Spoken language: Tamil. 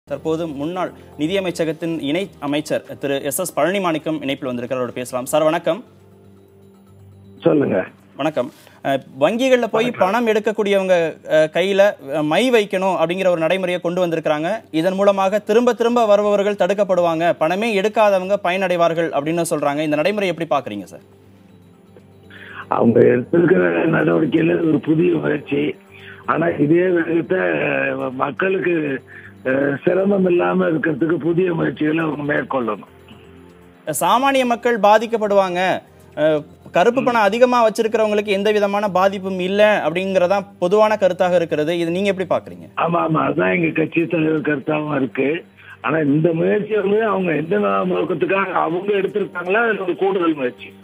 தற்போது முன்னாள் நிதியமைச்சகத்தின் இணை அமைச்சர் திரு எஸ் பழனிமாணிக்கம் இணைப்பில் வந்திருக்கிறார். பேசலாம் சார். வணக்கம். சொல்லுங்க. வணக்கம். வங்கிகளில் போய் பணம் எடுக்கக்கூடியவங்க கையில மை வைக்கணும் அப்படிங்கிற ஒரு நடைமுறையை கொண்டு வந்திருக்கிறாங்க. இதன் மூலமாக திரும்ப திரும்ப வருபவர்கள் தடுக்கப்படுவாங்க, பணமே எடுக்காதவங்க பயனடைவார்கள் அப்படின்னு சொல்றாங்க. இந்த நடைமுறை எப்படி பாக்குறீங்க சார்? அவங்க எடுத்திருக்கிற நடவடிக்கையில ஒரு புதிய முயற்சி. ஆனா இதே விஷயத்தை மக்களுக்கு சிரமம் இல்லாம இருக்கிறதுக்கு புதிய முயற்சிகளை அவங்க மேற்கொள்ளணும். சாமானிய மக்கள் பாதிக்கப்படுவாங்க, கருப்பு பணம் அதிகமா வச்சிருக்கிறவங்களுக்கு எந்த விதமான பாதிப்பும் இல்லை அப்படிங்கறதான் பொதுவான கருத்தாக இருக்கிறது. இது நீங்க எப்படி பாக்குறீங்க? ஆமா ஆமா, அதான் எங்க கட்சி தலைவர் கருத்தாவும் இருக்கு. ஆனா இந்த முயற்சி வந்து அவங்க எந்த நோக்கத்துக்காக அவங்க எடுத்திருக்காங்களா, அது ஒரு கூடுதல் முயற்சி.